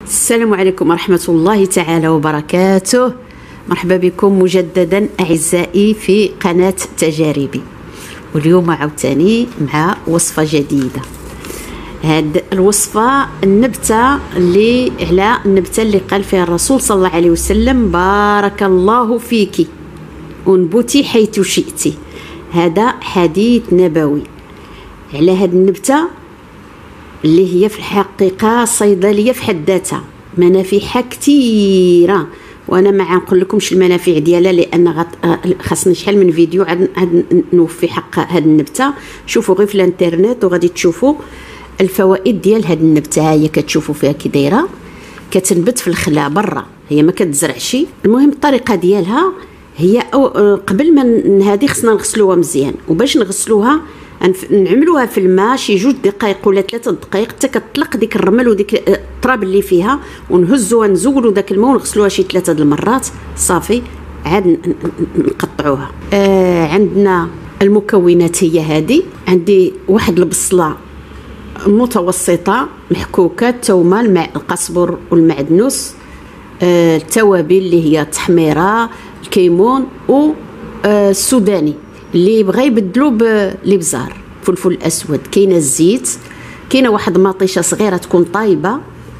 السلام عليكم ورحمة الله تعالى وبركاته. مرحبا بكم مجددا أعزائي في قناة تجاربي، واليوم عاوتاني مع وصفة جديدة. هاد الوصفة النبتة اللي قال فيها الرسول صلى الله عليه وسلم: بارك الله فيك انبتي حيث شئتي. هذا حديث نبوي على هاد النبتة اللي هي في الحقيقة صيدلية في حد ذاتها، منافعها كثيرة، وانا ما نقول لكمش المنافع ديالها لان خاصني شحال من فيديو عاد نوفي حق هاد النبته. شوفوا غير في الانترنت وغادي تشوفوا الفوائد ديال هاد النبته. هي كتشوفوا فيها كي دايره، كتنبت في الخلا برا، هي ما كتزرعش. المهم الطريقه ديالها هي قبل ما هذه خصنا نغسلوها مزيان، وباش نغسلوها نعملوها في الماء شي 2 دقائق ولا 3 دقائق حتى كتطلق ديك الرمل وديك التراب اللي فيها، ونهزوها نزولوا داك الماء ونغسلوها شي 3 المرات. صافي عاد نقطعوها. عندنا المكونات هي هذه. عندي واحد البصله متوسطه محكوكه، الثومه، القزبر والمعدنوس، التوابل اللي هي التحميره، الكيمون والسوداني اللي يبغى يبدلو بالابزار، فلفل الاسود، كاينه الزيت، كاينه واحد مطيشه صغيره تكون طايبه،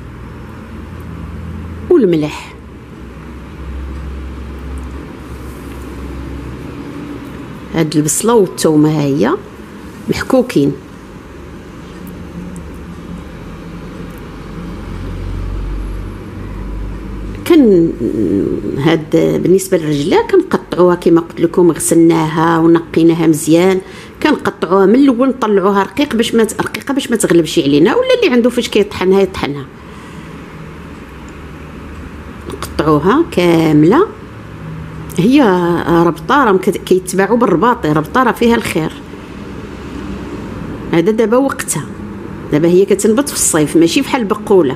والملح. هاد البصله والثومه ها هي محكوكين. هاد بالنسبه للرجله كنقطعوها كما قلت لكم، غسلناها ونقيناها مزيان، كنقطعوها من الاول نطلعوها رقيقه باش ما تغلبش علينا، ولا اللي عنده فاش كيطحنها يطحنها. نقطعوها كامله. هي ربطه، راهم كيتباعوا بالرباطي، ربطه راه فيها الخير. هذا دابا وقتها، دابا هي كتنبت في الصيف ماشي بحال البقوله.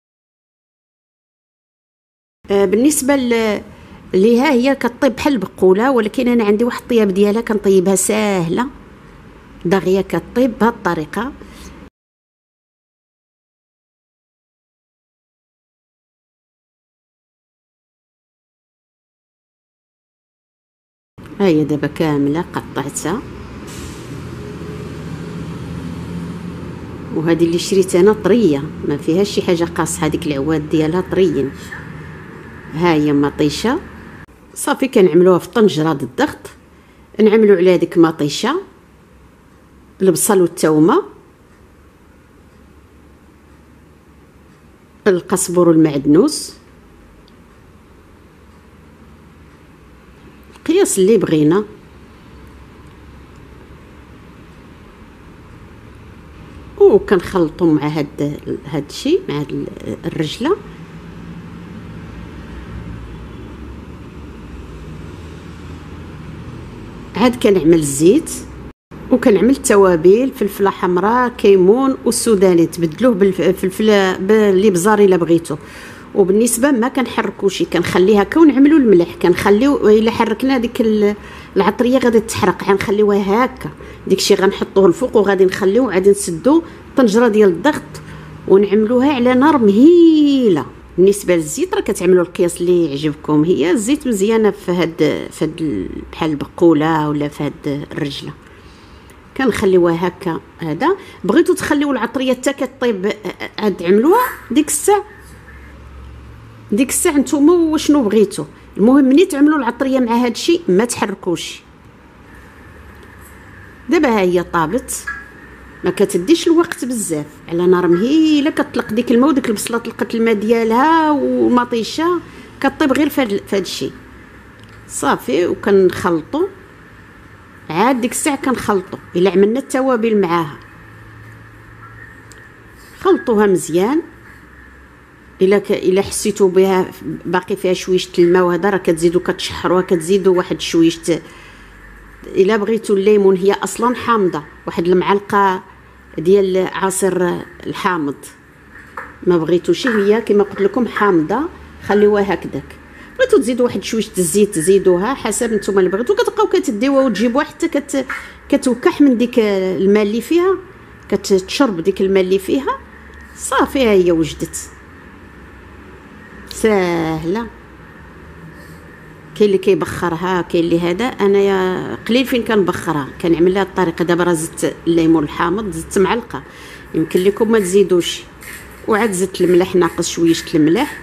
بالنسبه ليها هي كطيب بحال البقوله، ولكن انا عندي واحد الطياب ديالها كنطيبها ساهله دغيا، كطيب بهذه الطريقه. ها هي دابا كامله قطعتها. وهذه اللي شريت انا طريه، ما فيهاش شي حاجه قاصحه، هذيك العواد ديالها طريين. ها هي مطيشه. صافي كنعملوها في طنجره ضد الضغط، نعملوا على هذيك مطيشه البصل والثومه، القزبر والمعدنوس، القياس اللي بغينا. وكنخلطوا مع هاد الشيء، مع هاد الرجله. عاد كنعمل الزيت، وكنعمل التوابل، فلفله حمراء، كيمون والسوداني، تبدلوه بالفلفل بالابزار الا بغيتو. وبالنسبه ما كنحركوش، كنخليها هكا. ونعملوا الملح، كنخليو الا حركنا ديك العطريه غادي تحرق، غنخليوها هكا. داكشي غنحطوه الفوق وغادي نخليوه، عادي نسدو طنجره ديال الضغط ونعملوها على نار مهيله. بالنسبه للزيت راه كتعملوا القياس اللي يعجبكم. هي الزيت مزيانه في هاد بحال البقوله ولا في هاد الرجله. كنخليوها هكا. هذا بغيتو تخليو العطريه حتى كطيب، عاد عملوها ديك الساعه نتوما وشنو بغيتو. المهم ملي تعملوا العطريه مع هاد الشيء ما تحركوش. دابا ها هي طابت، ما كتديش الوقت بزاف، على نار مهيله كطلق ديك الماء، وديك البصله طلقت الماء ديالها، والمطيشه كطيب غير في هذا الشيء. صافي وكنخلطوا. عاد ديك الساعه كنخلطوا. الا عملنا التوابل معاها خلطوها مزيان. الا حسيتوا بها باقي فيها شويش الماء وهذا، راه كتزيدوا كتشحروها، كتزيدوا واحد شويش. الا بغيتوا الليمون، هي اصلا حامضه، واحد المعلقه ديال عصير الحامض. ما بغيتوش هي كما قلت لكم حامضه، خليوها هكذاك. بغيتو تزيدوا واحد شويش الزيت تزيدوها حسب نتوما اللي بغيتو. كتبقاو كتديوها وتجيبوها حتى كتوكح من ديك الماء اللي فيها، كتشرب ديك الماء اللي فيها. صافي ها هي وجدت. ساهله. كاين اللي كيبخرها، كاين اللي هذا. انايا قليل فين كنبخرها، كنعملها الطريقه. دابا راه زدت الليمون الحامض، زدت معلقه، يمكن لكم ما تزيدوش. وعاد زدت الملح، ناقص شويه الملح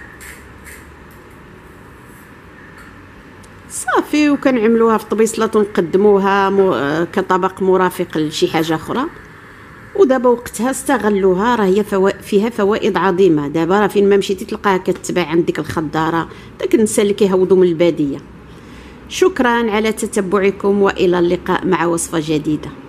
صافي. وكنعملوها في طبيصلات ونقدموها كطبق مرافق لشي حاجه اخرى. ودابا وقتها استغلوها، راه هي فيها فوائد عظيمه. دابا راه فين ما مشيتي تلقاها كتباع عندك الخضاره، داك النساء اللي كيهودوا من الباديه. شكرا على تتبعكم، والى اللقاء مع وصفه جديده.